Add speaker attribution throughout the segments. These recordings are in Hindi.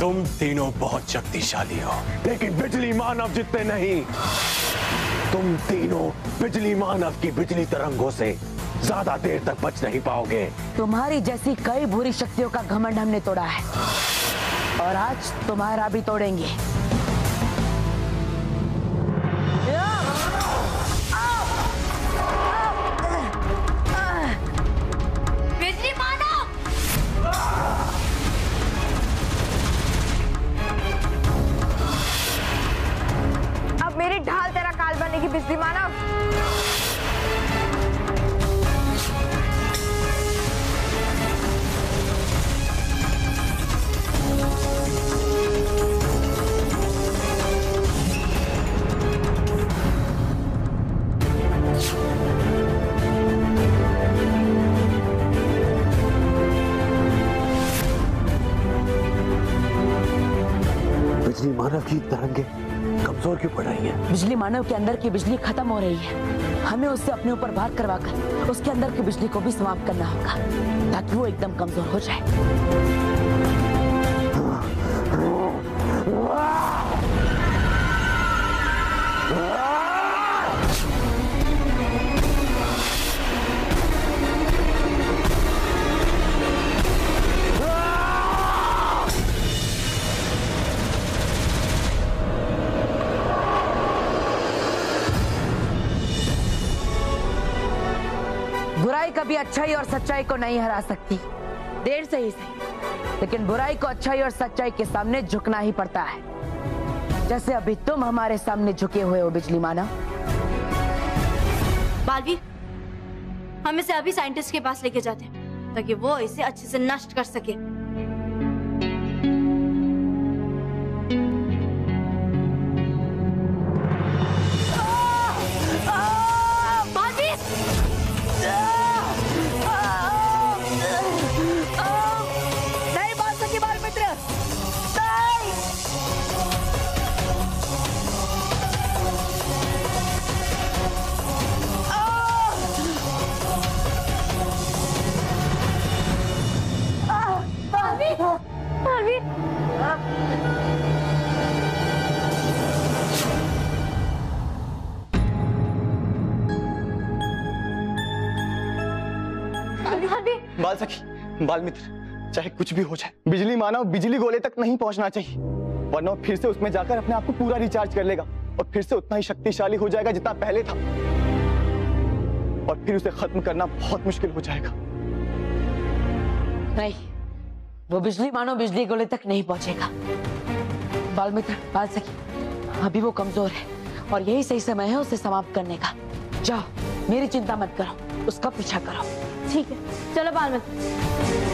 Speaker 1: तुम तीनों बहुत शक्तिशाली हो, लेकिन बिजली मानव जितने नहीं। तुम तीनों बिजली मानव की बिजली तरंगों से ज्यादा देर तक बच नहीं पाओगे।
Speaker 2: तुम्हारी जैसी कई बुरी शक्तियों का घमंड हमने तोड़ा है और आज तुम्हारा भी तोड़ेंगे।
Speaker 3: बिजली मानव!
Speaker 4: अब मेरी ढाल तेरा काल बनेगी बिजली मानव।
Speaker 1: बिजली मानव की तरंगे कमजोर क्यों पड़ रही हैं?
Speaker 2: बिजली मानव के अंदर की बिजली खत्म हो रही है। हमें उससे अपने ऊपर भार करवाकर उसके अंदर की बिजली को भी समाप्त करना होगा ताकि वो एकदम कमजोर हो जाए। बुराई कभी अच्छाई और सच्चाई को नहीं हरा सकती, देर से ही सही, लेकिन बुराई को अच्छाई और सच्चाई के सामने झुकना ही पड़ता है, जैसे अभी तुम हमारे सामने झुके हुए हो बिजली मानव।
Speaker 3: बालवीर, हम इसे अभी साइंटिस्ट के पास लेके जाते हैं ताकि वो इसे अच्छे से नष्ट कर सके।
Speaker 5: बाल सखी, बाल मित्र, चाहे कुछ भी हो जाए, बिजली मानव बिजली गोले तक नहीं पहुंचना चाहिए, वरना फिर से उसमें जाकर अपने आप को पूरा रिचार्ज कर लेगा और फिर से उतना ही शक्तिशाली हो जाएगा जितना पहले था, और फिर उसे खत्म करना बहुत मुश्किल हो जाएगा।
Speaker 2: नहीं, वो बिजली मानव बिजली गोले तक नहीं पहुंचेगा। बाल मित्र, बाल सखी, अभी वो कमजोर है और यही सही समय है उसे समाप्त करने का। जाओ, मेरी चिंता मत करो, उसका पीछा करो।
Speaker 3: ठीक है, चलो बाल मित्र।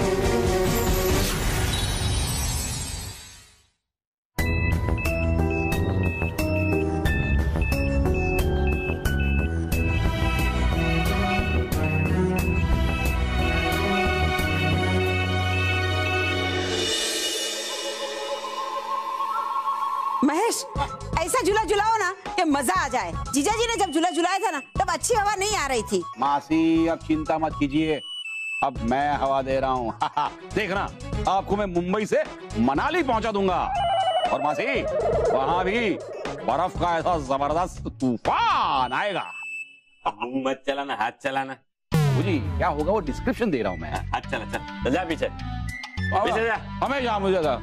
Speaker 6: महेश, ऐसा झूला झुलाओ ना कि मजा आ जाए। जीजा जी ने जब झूला झुलाया था ना तब अच्छी हवा नहीं आ रही थी।
Speaker 7: मासी, अब चिंता मत कीजिए, अब मैं हवा दे रहा हूँ। देखना, आपको मैं मुंबई से मनाली पहुंचा दूंगा, और मासी वहां भी बर्फ का ऐसा जबरदस्त तूफान आएगा।
Speaker 8: मुंह मत चलाना, हाथ चलाना।
Speaker 7: जी क्या होगा वो डिस्क्रिप्शन दे रहा हूँ मैं।
Speaker 8: हाथ चला, चल जा पीछे, पीछे जा।
Speaker 7: हमें जा, मुझे जा।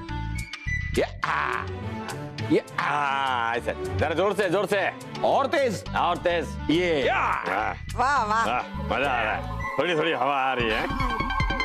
Speaker 7: ये
Speaker 8: ऐसे जरा जोर से, जोर से,
Speaker 7: और तेज,
Speaker 8: और तेज। ये
Speaker 6: वाह वाह,
Speaker 8: मजा आ रहा है, थोड़ी थोड़ी हवा आ रही है।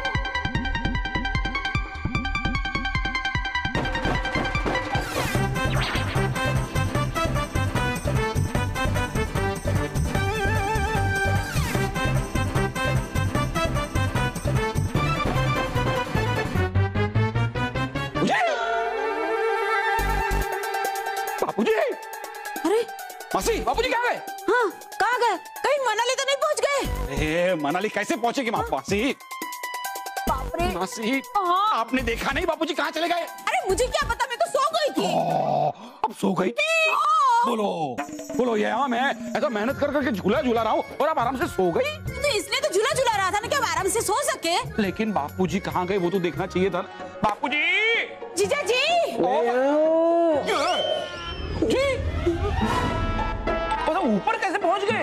Speaker 7: बापूजी,
Speaker 6: अरे
Speaker 7: मासी, बापूजी कहाँ गए?
Speaker 6: हाँ, कहाँ गए? कहीं मनाली तो नहीं पहुँच गए?
Speaker 7: अरे मनाली कैसे पहुंचेगी मासी?
Speaker 6: बाप रे,
Speaker 7: मासी,
Speaker 6: हाँ।
Speaker 7: आपने देखा नहीं बापूजी कहाँ चले गए?
Speaker 6: अरे मुझे क्या पता, मैं तो सो गई थी।
Speaker 7: अब सो गई थी? बोलो बोलो, यहाँ मैं ऐसा मेहनत कर करके झूला झूला रहा हूँ और आप आराम से सो गई?
Speaker 6: तो इसलिए तो झूला झूला रहा था ना कि आप आराम से सो सके।
Speaker 7: लेकिन बापूजी कहाँ गए वो तो देखना चाहिए था। बापूजी,
Speaker 6: जीजा जी,
Speaker 7: ऊपर कैसे पहुंच गए?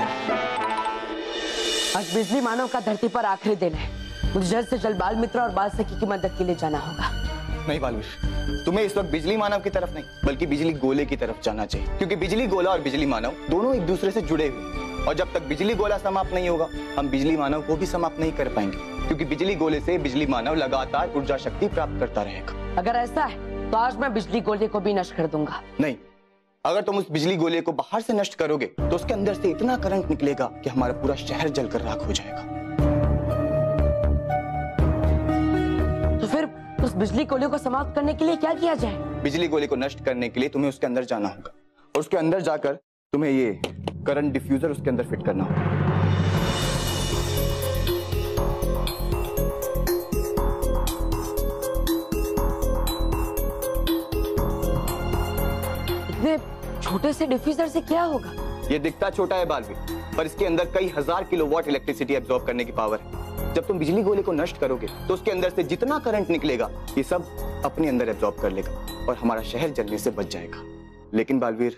Speaker 2: आज बिजली मानव का धरती पर आखिरी दिन है। मुझे जल्द से जल्द बाल मित्र और बाल सखी की मदद के लिए जाना होगा।
Speaker 5: नहीं बालवीर, तुम्हें इस वक्त बिजली मानव की तरफ नहीं बल्कि बिजली गोले की तरफ जाना चाहिए, क्योंकि बिजली गोला और बिजली मानव दोनों एक दूसरे से जुड़े हुए, और जब तक बिजली गोला समाप्त नहीं होगा हम बिजली मानव को भी समाप्त नहीं कर पाएंगे, क्योंकि बिजली गोले से बिजली मानव लगातार ऊर्जा शक्ति प्राप्त करता रहेगा।
Speaker 2: अगर ऐसा है तो आज मैं बिजली गोले को भी नष्ट कर दूंगा।
Speaker 5: नहीं, अगर तुम उस बिजली गोले को बाहर से नष्ट करोगे तो उसके अंदर से इतना करंट निकलेगा कि हमारा पूरा शहर जलकर राख हो जाएगा।
Speaker 2: तो फिर उस बिजली गोले को समाप्त करने के लिए क्या किया जाए?
Speaker 5: बिजली गोले को नष्ट करने के लिए तुम्हें उसके अंदर जाना होगा, और उसके अंदर जाकर तुम्हें ये करंट डिफ्यूजर उसके अंदर फिट करना होगा।
Speaker 2: इतने छोटे से डिफ्यूजर से क्या होगा?
Speaker 5: ये दिखता छोटा है बालवीर, पर इसके अंदर कई हजार किलोवाट इलेक्ट्रिसिटी एब्जॉर्ब करने की पावर है। जब तुम बिजली गोले को नष्ट करोगे तो उसके अंदर से जितना करंट निकलेगा ये सब अपने अंदर एब्जॉर्ब कर लेगा और हमारा शहर जलने से बच जाएगा। लेकिन बालवीर,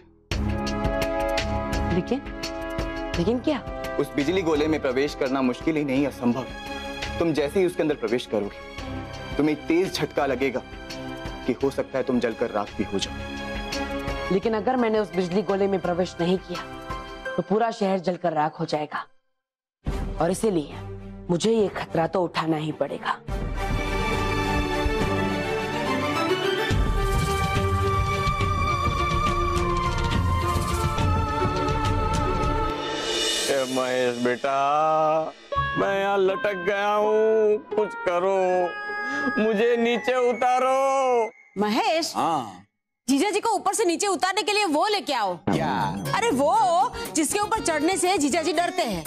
Speaker 2: लेकिन क्या?
Speaker 5: उस बिजली गोले में प्रवेश करना मुश्किल ही नहीं, असंभव है। तुम जैसे ही उसके अंदर प्रवेश करोगे तुम्हें तेज झटका लगेगा कि हो सकता है तुम जलकर राख भी हो जाओ।
Speaker 2: लेकिन अगर मैंने उस बिजली गोले में प्रवेश नहीं किया तो पूरा शहर जलकर राख हो जाएगा, और इसीलिए मुझे ये खतरा तो उठाना ही पड़ेगा।
Speaker 8: महेश बेटा, मैं यहाँ लटक गया हूँ, कुछ करो, मुझे नीचे उतारो।
Speaker 6: महेश,
Speaker 7: हाँ
Speaker 6: जीजा जी को ऊपर से नीचे उतारने के लिए वो लेके आओ।
Speaker 7: क्या?
Speaker 6: अरे वो जिसके ऊपर चढ़ने से जीजा जी डरते हैं।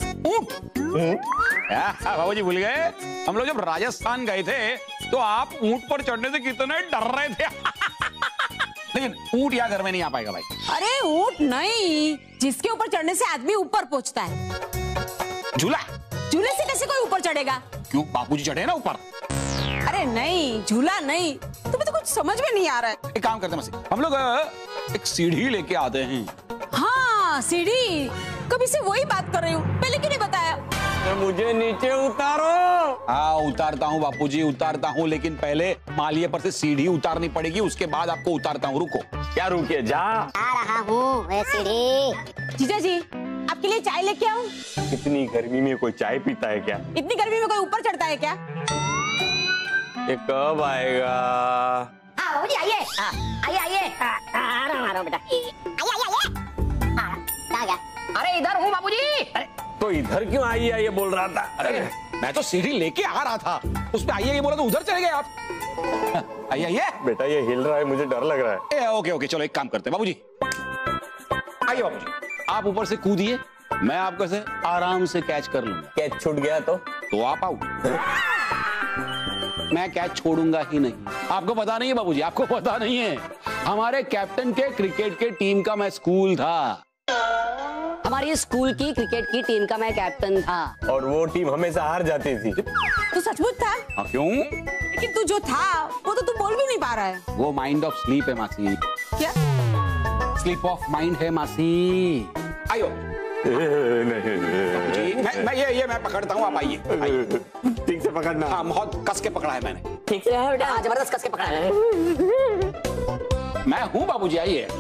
Speaker 7: बाबू जी भूल गए, हम लोग जब राजस्थान गए थे तो आप ऊंट पर चढ़ने से कितने डर रहे थे। लेकिन ऊंट यहाँ घर में नहीं आ पाएगा भाई।
Speaker 6: अरे ऊंट नहीं, जिसके ऊपर चढ़ने से आदमी ऊपर पहुंचता है।
Speaker 7: झूला?
Speaker 6: झूले से कैसे कोई ऊपर चढ़ेगा?
Speaker 7: क्यों, बापूजी चढ़े ना ऊपर।
Speaker 6: अरे नहीं, झूला नहीं, तुम्हें तो कुछ समझ में नहीं आ रहा है।
Speaker 7: एक काम करते हैं मसी, हम लोग एक सीढ़ी लेके आते हैं।
Speaker 6: हाँ सीढ़ी, कभी से वही बात कर रही हूँ, पहले क्यों नहीं बताया?
Speaker 8: तो मुझे नीचे उतारो।
Speaker 7: हाँ उतारता हूँ बापूजी, उतारता हूँ, लेकिन पहले मालिये पर से सीढ़ी उतारनी पड़ेगी, उसके बाद आपको उतारता हूँ। रुको।
Speaker 8: क्या रुकिए, जा
Speaker 9: आ रहा हूँ मैं सीढ़ी।
Speaker 6: जीजा जी, आपके लिए चाय लेके आऊं?
Speaker 8: इतनी गर्मी में कोई चाय पीता है क्या?
Speaker 6: इतनी गर्मी में कोई ऊपर चढ़ता है क्या?
Speaker 8: ये कब आएगा?
Speaker 9: आओ जी, आइए आइए आइए, आ रहा हूँ बेटा, आइए आइए आइए। आ गया। अरे इधर हूँ बाबूजी। अरे
Speaker 8: तो इधर क्यों आइए आइए बोल रहा था?
Speaker 7: अरे मैं तो सीढ़ी लेके आ रहा था, उसमें आइए ये बोला तो उधर चले गए आप। आइए आइए।
Speaker 8: बेटा ये हिल रहा है, मुझे डर लग रहा है।
Speaker 7: ओके ओके, चलो एक काम करते हैं बाबूजी। आइए बाबूजी, आप ऊपर से कूदिए, मैं आपको से आराम से कैच कर लूंगा।
Speaker 8: कैच छूट गया तो
Speaker 7: आप आउट। मैं कैच छोड़ूंगा ही नहीं। आपको पता नहीं है बाबूजी, आपको पता नहीं है, हमारे कैप्टन के क्रिकेट के टीम का मैं स्कूल था।
Speaker 9: हमारी स्कूल की क्रिकेट की टीम का मैं कैप्टन था,
Speaker 8: और वो टीम हमेशा हार जाती थी।
Speaker 6: तू सचमुच था?
Speaker 7: हाँ क्यों?
Speaker 6: लेकिन तू जो था वो तो तू बोल भी नहीं पा रहा है।
Speaker 7: वो माइंड ऑफ स्लीप है मासी।
Speaker 6: क्या?
Speaker 7: स्लीप ऑफ माइंड है मासी। आइयो। नहीं, मैं पकड़ता हूँ, आप आइए।
Speaker 8: ठीक से पकड़ना।
Speaker 7: हाँ बहुत कस के पकड़ा है मैंने।
Speaker 9: ठीक से है बेटा, जबरदस्त कस के पकड़ा है।
Speaker 7: मैं हूँ बाबूजी, आइए।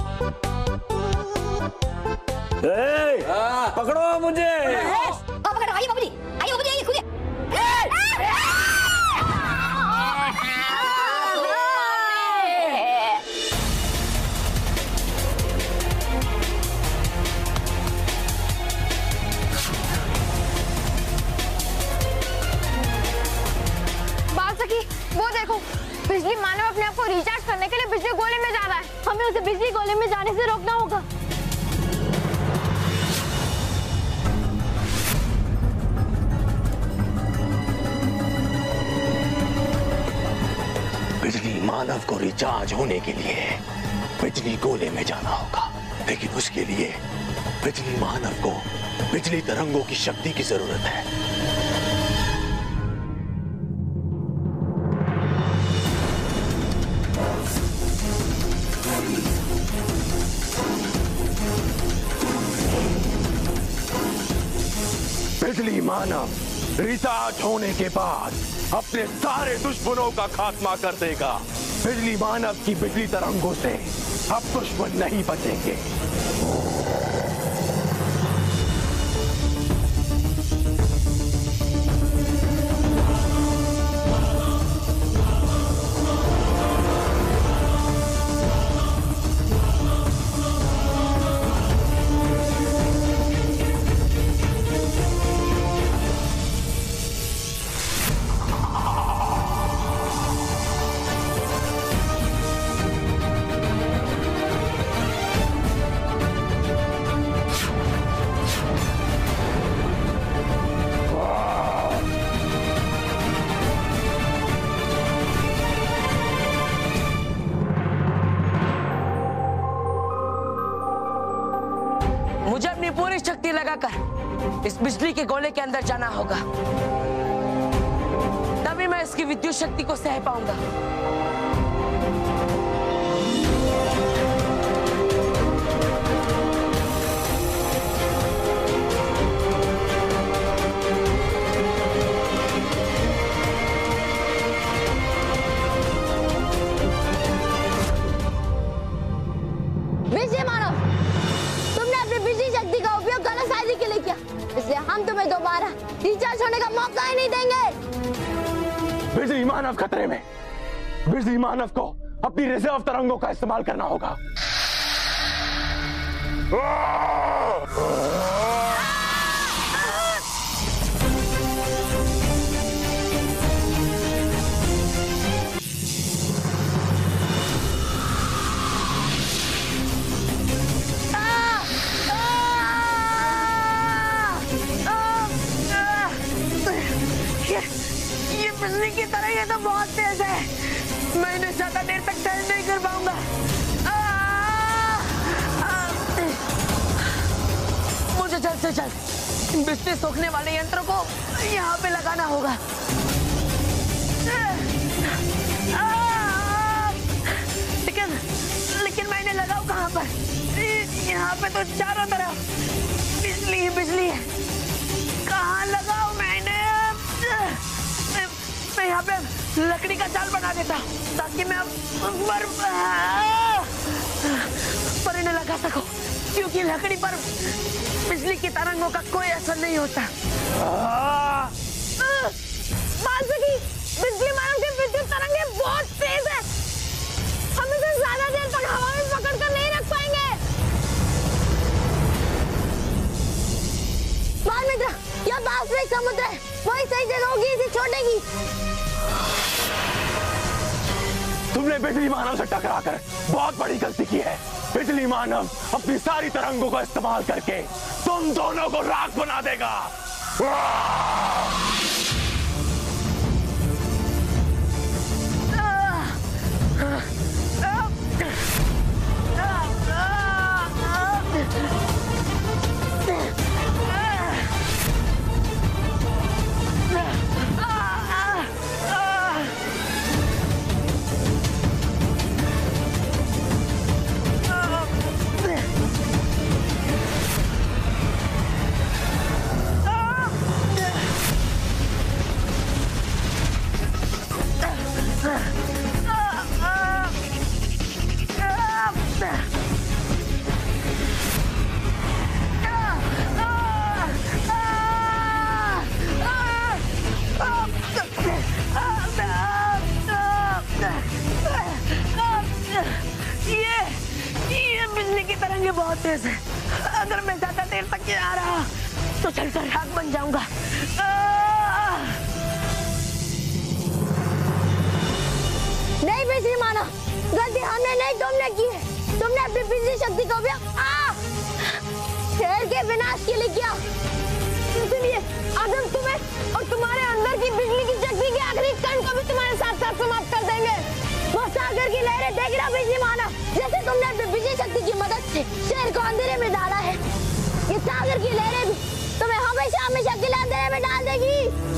Speaker 8: पकड़ो मुझे।
Speaker 9: पकड़ो, आइए बाबूजी, आइए बाबूजी, आइए खुदिए।
Speaker 4: वो देखो, बिजली मानव अपने आप को रिचार्ज करने के लिए बिजली गोले में जा रहा है। हमें उसे बिजली गोले में जाने से रोकना होगा।
Speaker 1: बिजली मानव को रिचार्ज होने के लिए बिजली गोले में जाना होगा, लेकिन उसके लिए बिजली मानव को बिजली तरंगों की शक्ति की जरूरत है। बिजली मानव रिचार्ज होने के बाद अपने सारे दुश्मनों का खात्मा कर देगा। बिजली मानव की बिजली तरंगों से अब दुश्मन नहीं बचेंगे।
Speaker 2: मुझे अपनी पूरी शक्ति लगाकर इस बिजली के गोले के अंदर जाना होगा, तभी मैं इसकी विद्युत शक्ति को सह पाऊंगा।
Speaker 4: बिजली मानव, तुमने अपनी बिजली शक्ति का उपयोग गलत फायदे के लिए किया, इसलिए हम तुम्हें दोबारा रिचार्ज होने का मौका ही नहीं देंगे।
Speaker 1: बिजली मानव खतरे में। बिजली मानव को अपनी रिजर्व तरंगों का इस्तेमाल करना होगा।
Speaker 2: ये बिजली की तरह ये तो बहुत तेज है, मैं इन्हें ज्यादा देर तक सहन नहीं कर पाऊंगा। मुझे जल्द से जल्द बिजली सोखने वाले यंत्र को यहाँ पे लगाना होगा। लेकिन मैं इन्हें लगाऊं कहाँ पर? यहाँ पे तो चारों तरफ बिजली ही बिजली है, कहाँ लगाऊं मैं इन्हें? मैं यहाँ पे लकड़ी का जाल बना देता हूँ ताकि मैं पर इन्हें लगा सकूं, क्योंकि लकड़ी पर बिजली की तरंगों का कोई असर नहीं होता।
Speaker 4: बालसखी, बिजली मानव की विद्युत तरंगें बहुत तेज है, हम इसे ज्यादा देर तक हवा में पकड़कर नहीं रख पाएंगे। बाल मित्र, यह वास्तविक समुद्र है, वही सही जगह होगी इसे छोड़ने की।
Speaker 1: तुमने बिजली मानव से टकराकर बहुत बड़ी गलती की है। बिजली मानव अपनी सारी तरंगों का इस्तेमाल करके तुम दोनों को राख बना देगा।
Speaker 2: बहुत तेज है, अगर मैं ज्यादा देर तक यहाँ रहा तो जलकर राख बन जाऊंगा।
Speaker 4: नहीं बिजली मानव, गलती हमने नहीं तुमने की है। तुमने अपनी बिजली शक्ति का उपयोग शहर के विनाश के लिए किया, इसलिए आज हम तुम्हें और तुम्हारे अंदर की बिजली की शक्ति के आखिरी कण को भी तुम्हारे साथ साथ समाप्त कर देंगे। वो सागर की लहरें देख रहा बिजली मानव, जैसे तुमने अपनी बिजली शक्ति की मदद से शहर को अंधेरे में डाला है, ये सागर की लहरें भी तुम्हें हमेशा हमेशा के लिए अंधेरे में डाल देगी।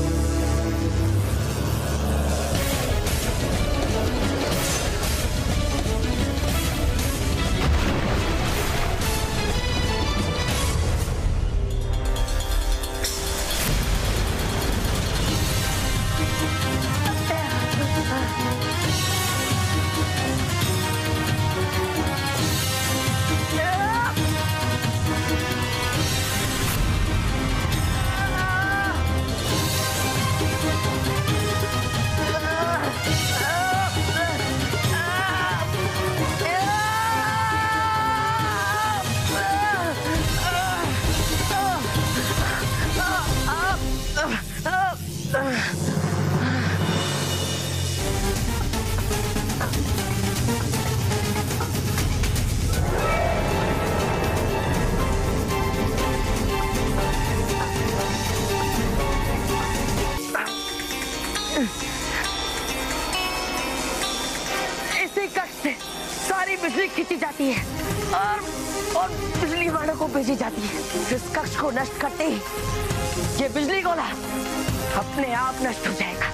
Speaker 2: खींची जाती है और बिजली मानव को भेजी जाती है। इस कक्ष को नष्ट करते ही ये बिजली गोला अपने आप नष्ट हो जाएगा।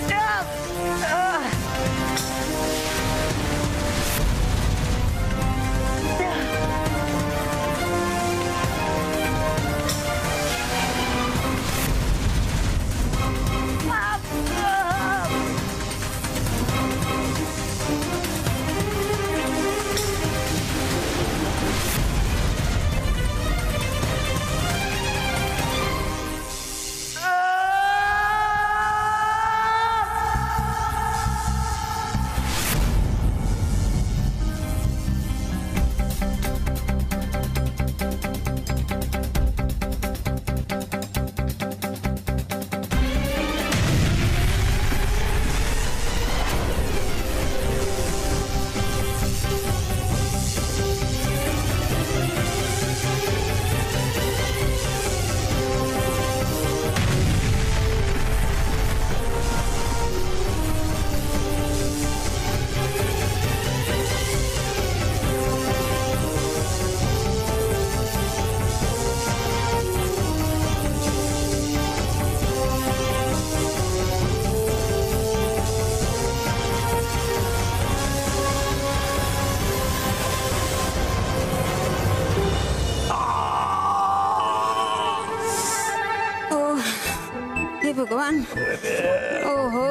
Speaker 6: भगवान, ओहो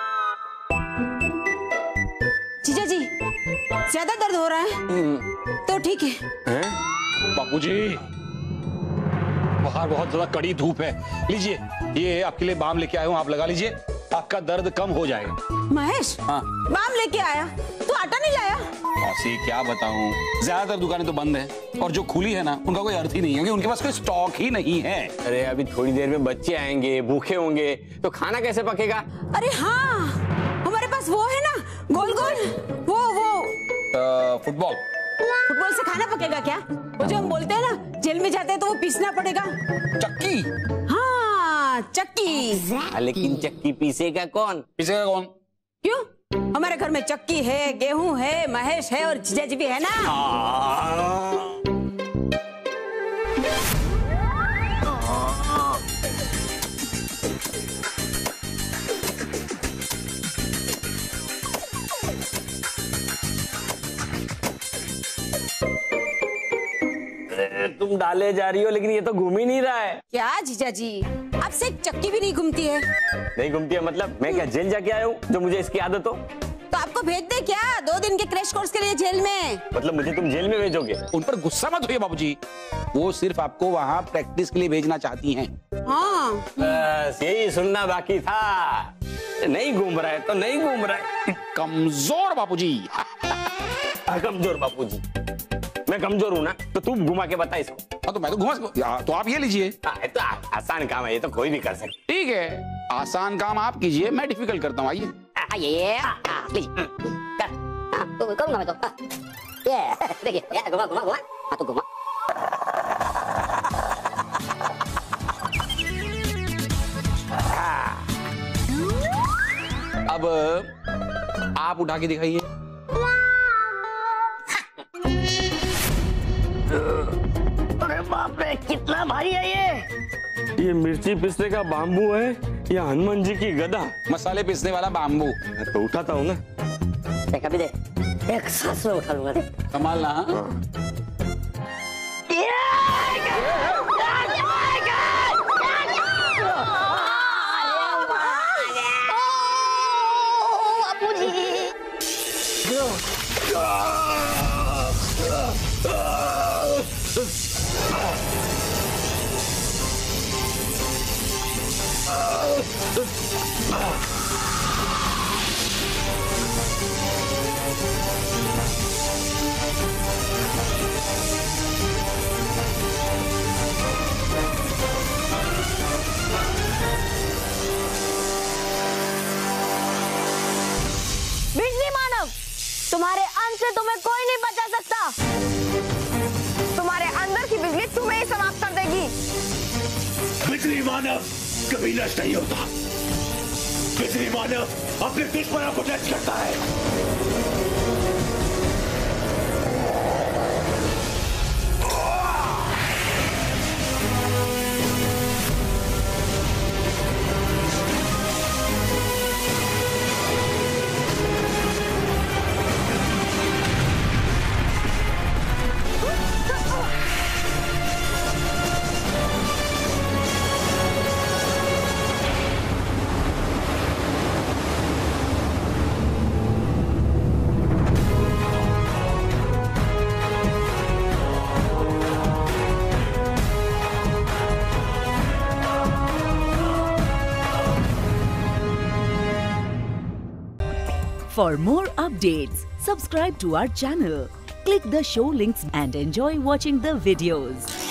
Speaker 6: जीजा जी, ज्यादा दर्द हो रहा है तो ठीक है।
Speaker 7: बापूजी, बाहर बहुत ज्यादा कड़ी धूप है, लीजिए ये आपके लिए बाम लेके आया हूँ, आप लगा लीजिए, आपका दर्द कम हो जाएगा।
Speaker 6: महेश,
Speaker 7: हाँ,
Speaker 6: बाम लेके आया, तू आटा नहीं लाया?
Speaker 7: मौसी क्या बताऊं, ज्यादातर दुकानें तो बंद हैं और जो खुली है ना उनका कोई अर्थ ही नहीं है क्योंकि उनके पास कोई स्टॉक ही नहीं है।
Speaker 8: अरे अभी थोड़ी देर में बच्चे आएंगे, भूखे होंगे तो खाना कैसे पकेगा?
Speaker 6: अरे हाँ, हमारे पास वो है ना गोल गोल, वो फुटबॉल से खाना पकेगा क्या? वो जो हम बोलते हैं ना जेल में जाते हैं तो वो पीसना पड़ेगा।
Speaker 7: चक्की?
Speaker 6: हाँ चक्की।
Speaker 8: लेकिन चक्की पीसेगा कौन?
Speaker 6: क्यों? हमारे घर में चक्की है, गेहूं है, महेश है और जीजा जी भी है ना।
Speaker 8: तुम डाले जा रही हो लेकिन ये तो घूम ही नहीं रहा है।
Speaker 6: क्या जीजा जी, अब से चक्की भी नहीं घूमती है?
Speaker 8: नहीं घूमती है मतलब मैं क्या जेल जाके आया हूँ जो मुझे इसकी आदत हो?
Speaker 6: तो आपको भेज दे क्या 2 दिन के क्रैश कोर्स के लिए जेल में?
Speaker 8: मतलब मुझे तुम जेल में भेजोगे?
Speaker 7: उन पर गुस्सा मत होइए बाबूजी, वो सिर्फ आपको वहाँ प्रैक्टिस के लिए भेजना चाहती हैं।
Speaker 6: हाँ
Speaker 8: बस यही सुनना बाकी था। नहीं घूम रहा है तो नहीं घूम रहा है।
Speaker 7: कमजोर बापूजी।
Speaker 8: कमजोर बापूजी, मैं कमजोर हूँ ना तो तू घुमा के बता इसको।
Speaker 7: हाँ तो मैं तो घुमा, तो आप ये लीजिए।
Speaker 8: तो आसान काम है, ये तो कोई भी कर सकते।
Speaker 7: ठीक है, आसान काम आप कीजिए, मैं डिफिकल्ट करता हूँ। आइए
Speaker 9: करूंगा मैं तो। ये देखिए, घुमा घुमा घुमा, हाँ तो घुमा।
Speaker 7: अब आप उठा के दिखाइए।
Speaker 8: अरे बाप रे, कितना भारी है ये मिर्ची पीसने का बाम्बू है या हनुमान जी की गदा?
Speaker 7: मसाले पीसने वाला बाम्बू।
Speaker 8: तो उठाता हूँ ना।
Speaker 9: देख अभी देख, एक सांस में उठा लूंगा।
Speaker 7: संभालना।
Speaker 4: बिजली मानव, तुम्हारे अंत से तुम्हें कोई नहीं बचा सकता। तुम्हारे अंदर की बिजली तुम्हें ही समाप्त कर देगी।
Speaker 1: बिजली मानव कभी नष्ट नहीं होता। बिजली मानव अपने दुश्मनों को नष्ट करता है।
Speaker 10: For more updates, subscribe to our channel, click the show links and enjoy watching the videos.